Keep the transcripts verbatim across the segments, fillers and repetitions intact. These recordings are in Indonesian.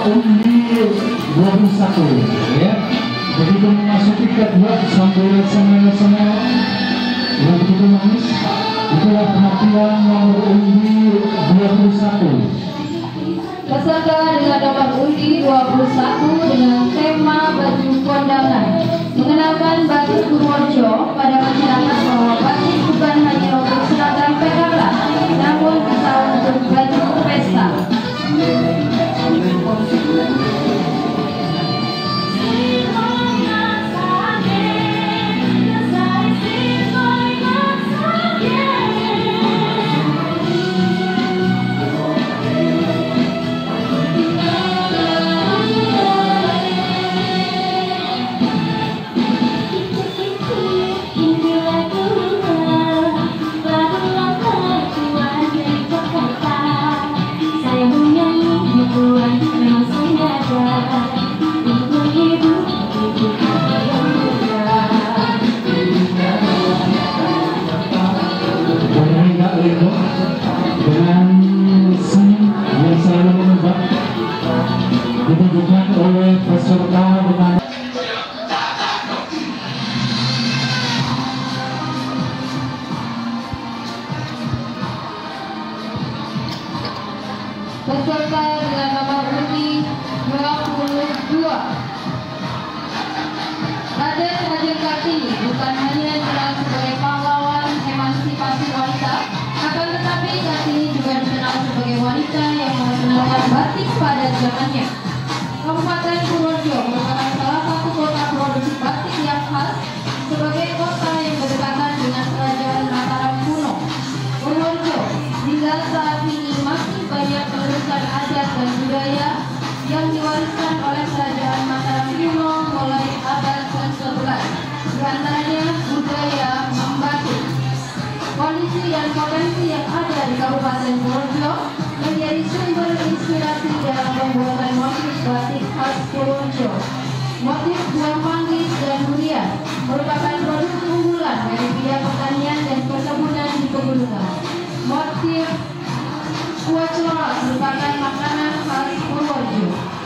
undi dua puluh satu ya. Begitu memasuki kedua sambil sama-sama yang begitu manis. Itulah penampilan nomor undi dua puluh satu. Peserta dengan nomor undi dua puluh satu dengan tema baju kondangan mengenalkan batik Purworejo pada masyarakat bahwa batik bukan hanya untuk seragam P K K, namun bisa untuk baju pesta. Dengan seni yang selalu menebak ditunjukkan oleh peserta dengan Peserta dengan nomor undi dua puluh dua. Raden Raden Kartini bukan hanya dikenal sebagai pahlawan emansipasi wanita, akan tetapi Kartini juga dikenal sebagai wanita yang mengenalkan batik pada zamannya. Kabupaten Purworejo merupakan salah satu kota produksi batik yang khas sebagai kota yang berdekatan dengan kerajaan Mataram kuno. Purworejo hingga saat ini masih banyak melestarikan adat dan budaya yang diwariskan oleh kerajaan Mataram kuno mulai abad ke sebelas. Di antaranya budaya membatik. Kondisi dan potensi yang ada di Kabupaten Purworejo menjadi sumber inspirasi dalam pembuatan motif batik khas Purworejo. Motif buah manggis dan durian merupakan produk unggulan dari bidang pertanian dan perkebunan di pegunungan. Motif kuah celor merupakan makanan khas Purworejo.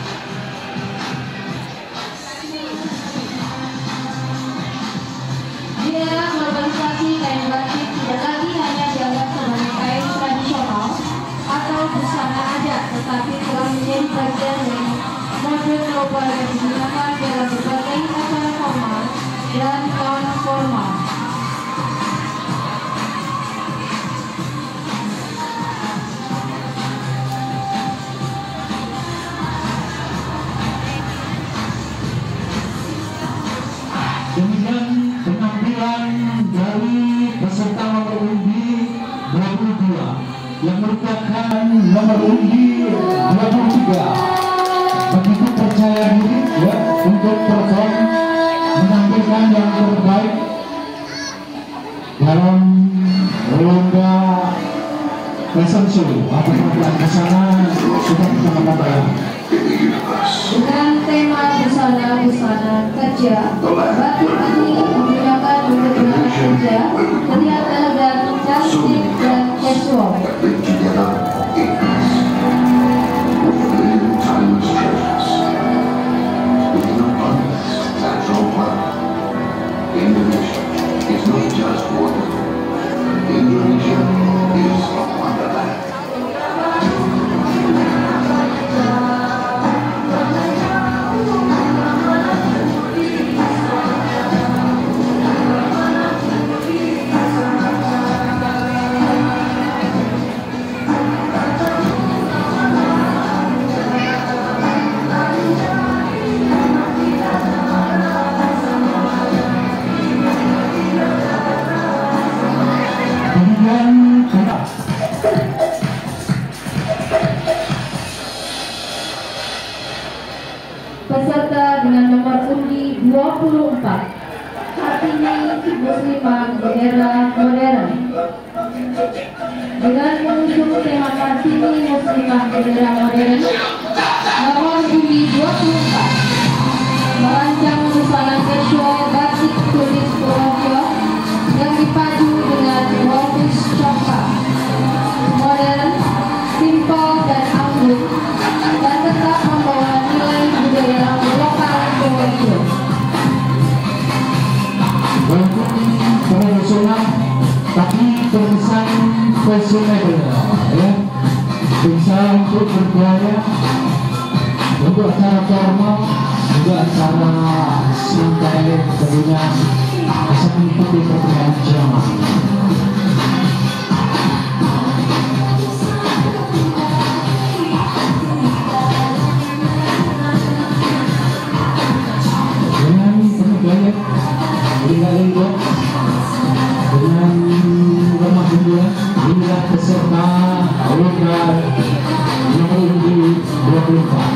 Di era globalisasi, kain batik tidak lagi hanya dianggap sebagai kain tradisional atau busana adat, tetapi telah menjadi bagian dari mode global yang digunakan dalam berbagai acara formal dan non formal. demikian penampilan dari peserta nomor undi dua puluh dua yang merupakan nomor undi dua puluh tiga. Begitu percaya diri ya untuk perform menampilkan yang terbaik dalam lomba fashion show atau penampilan busana sudah kita katakan. Dengan tema busana busana kerja, batik ini digunakan untuk berangkat kerja, terlihat elegan, cantik dan casual. Indonesia is not just water. Indonesia is a wonderland. Peserta dengan nomor undi dua puluh empat, Kartini Muslimah Era Modern. Dengan mengusung tema Kartini Muslimah Era Modern, nomor undi dua puluh empat merancang busana casual batik tulis Purworejo yang dipadu dengan motif coklat, modern, simpel dan anggun, dan tetap membawa fashionable ya, bisa untuk bergaya untuk acara formal juga acara santai tentunya bisa mengikuti perkembangan zaman. Dengan penuh gaya, berikan dengan ramah hiburan, inilah peserta Lomba nomor dua puluh empat.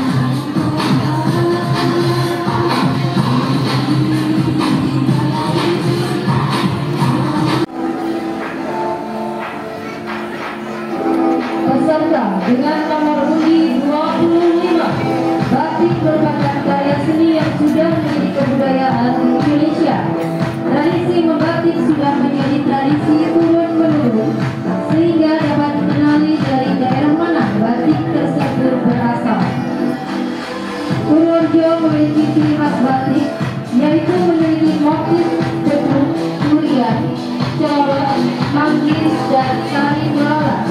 Peserta dengan nomor undi dua puluh lima, batik merupakan karya seni yang sudah menjadi kebudayaan Indonesia. Tradisi membatik sudah menjadi tradisi turun-menurun, sehingga dapat dikenali dari daerah mana batik tersebut berasal. Purworejo memiliki ciri khas batik, yaitu memiliki motif bentuk, durian, colok, manggis, dan tari melala.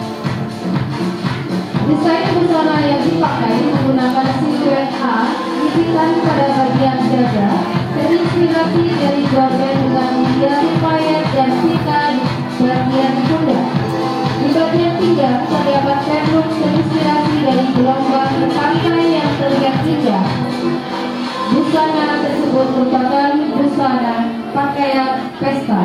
Desain busana yang dipakai menggunakan siluet A, gigitan pada bagian dada, terinspirasi dari gorden dengan hiasan payet dan pita di bagian pundak. Di bagian pinggang terdapat petruk terinspirasi dari gelombang di pantai yang terlihat indah. Busana tersebut merupakan busana pakaian pesta.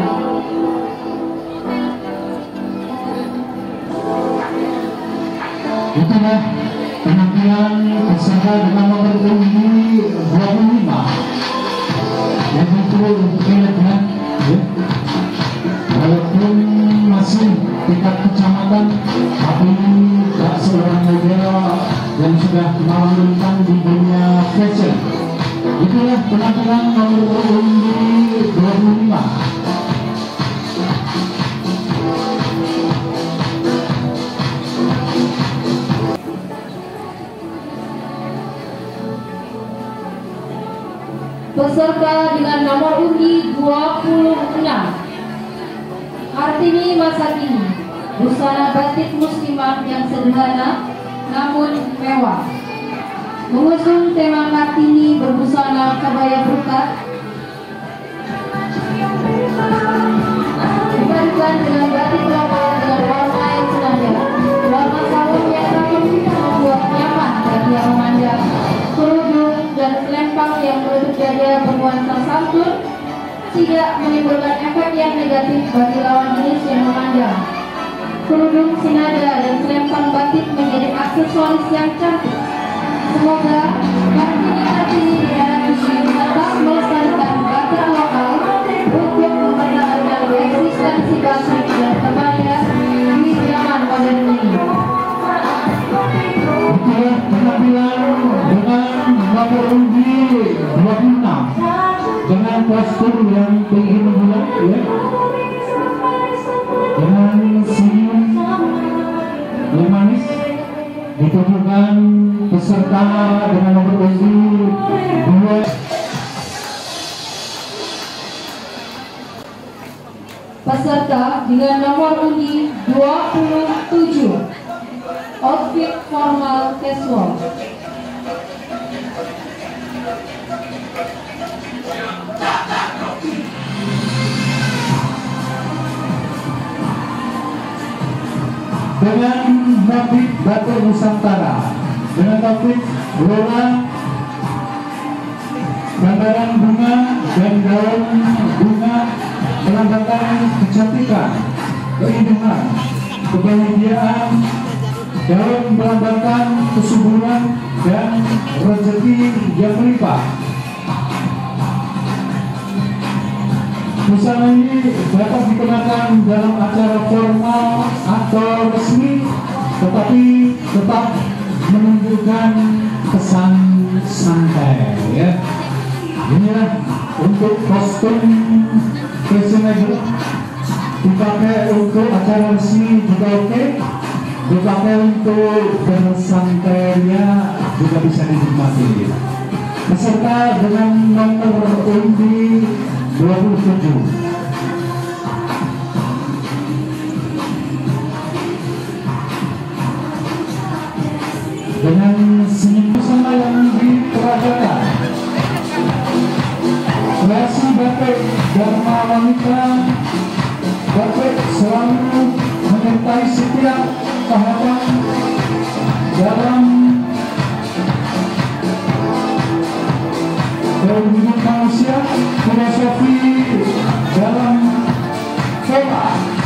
Itulah penampilan peserta dengan nomor undi dua puluh lima yang muncul untuk ya. Walaupun masih tingkat kecamatan, tapi tak seorang model yang sudah melintang di dunia fashion. Itulah penampilan nomor undi dua puluh lima. Peserta dengan nomor undi dua puluh enam, Kartini Masakini, busana batik muslimah yang sederhana namun mewah. Mengusung tema Kartini berbusana kebaya brokat, dipadukan dengan batik lokal dengan warna yang senada. Warna sarung yang rapi membuat nyaman bagi yang memandang. Kerudung dan selempang yang menutup dada bernuansa santun tidak menimbulkan efek yang negatif bagi lawan jenis yang memandang. Kerudung senada dan selempang batik menjadi aksesoris yang cantik. Semoga Kartini-Kartini di daerah ini tetap melestarikan batik lokal untuk mempertahankan eksistensi batik dan kebaya di zaman modern ini. Itulah penampilan dengan nomor undi dua puluh enam dengan postur yang tinggi menjulang ya, dengan senyum yang manis ditujukan peserta dengan nomor undi dua. Peserta dengan nomor undi dua puluh tujuh, outfit formal casual. Dengan motif batik Nusantara, dengan motif bola, gambaran bunga dan daun bunga melambangkan kecantikan, keindahan, kebahagiaan, daun melambangkan kesuburan dan rezeki yang melimpah. Busana ini dapat dikenakan dalam acara formal atau resmi, tetapi tetap menunjukkan kesan santai ya. Inilah untuk kostum fashionable, dipakai untuk acara resmi juga oke, dipakai untuk bersantainya juga bisa dinikmati. Peserta dengan nomor undi dua puluh tujuh. dengan senyum bersama yang diperagakan. Kreasi batik Dharma Wanita, batik selalu menyertai setiap tahapan dalam hidup manusia, filosofi dalam pola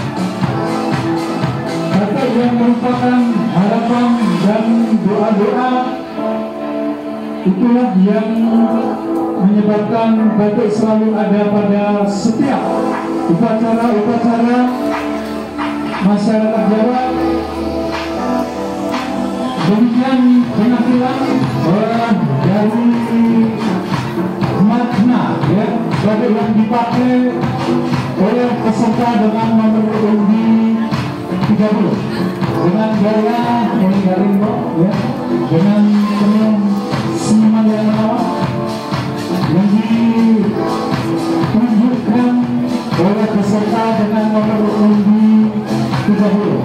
batik yang merupakan harapan dan doa-doa. Itulah yang menyebabkan batik selalu ada pada setiap upacara-upacara masyarakat Jawa. Demikian penampilan dari makna ya batik yang dipakai oleh peserta dengan nomor undi tiga puluh dengan gaya ini garing ya, dengan penuh senyuman yang menawan yang ditunjukkan oleh peserta dengan nomor undi tiga puluh.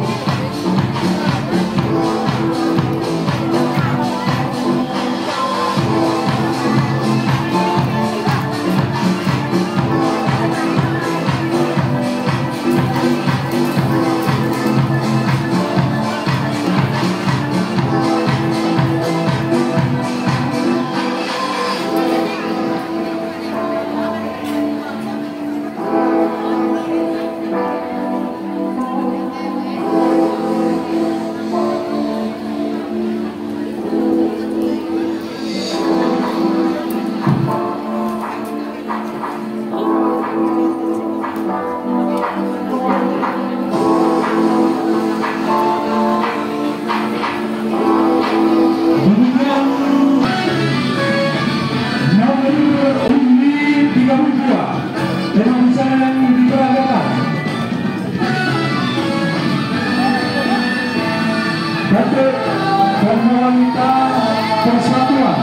Batik Dharma Wanita Persatuan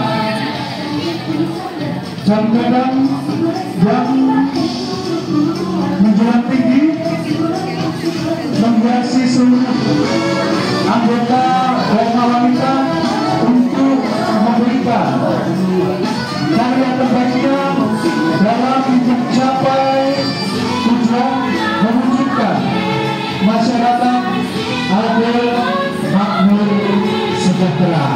jam kadang yang menjulang tinggi menghiasi seluruh anggota Dharma Wanita untuk memberikan karya terbaiknya dalam mencapai tujuan mewujudkan masyarakat adil, makmur, sejahtera.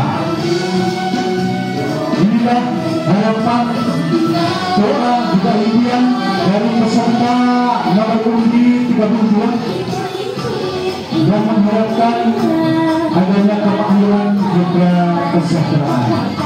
Inilah harapan, doa juga impian dari peserta nomor undi tiga puluh dua yang mengharapkan adanya kemakmuran juga kesejahteraan.